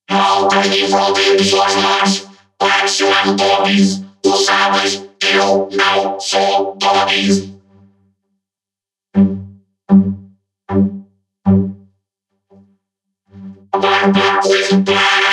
Não tem fronteiras suas mãos, pressionando Tomis. Tu sabes, eu não sou Tomis. Bye.